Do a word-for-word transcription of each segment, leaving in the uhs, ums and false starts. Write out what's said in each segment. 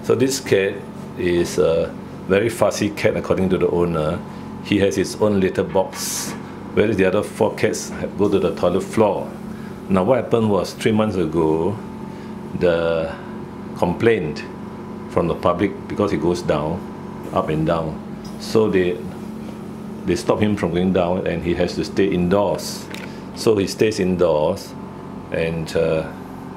So this cat is a very fussy cat according to the owner. He has his own litter box, whereas the other four cats go to the toilet floor. Now what happened was, three months ago, the complaint from the public, because he goes down, up and down, so they they stop him from going down and he has to stay indoors. So he stays indoors, and uh,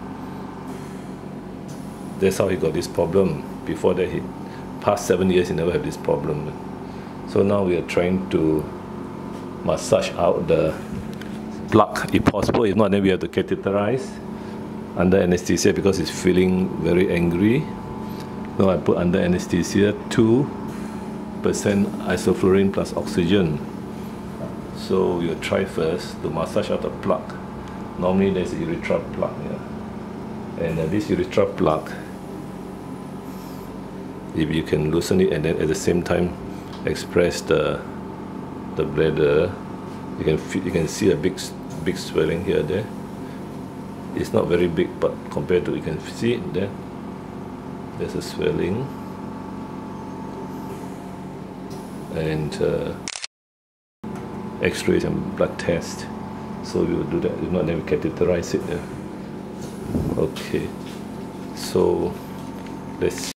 that's how he got this problem. Before that, he past seven years he never had this problem. So now we are trying to massage out the plug if possible. If not, then we have to catheterize under anesthesia because he's feeling very angry. Now I put under anesthesia two percent isoflurane plus oxygen. So we'll try first to massage out the plug. Normally there's a urethral plug here, and uh, this urethral plug, if you can loosen it and then at the same time express the the bladder, you can feel, you can see a big big swelling here. There, it's not very big, but compared to, you can see it there. There's a swelling, and uh, X-rays and blood test. So we will do that. If not, then we catheterize it there. Okay. So let's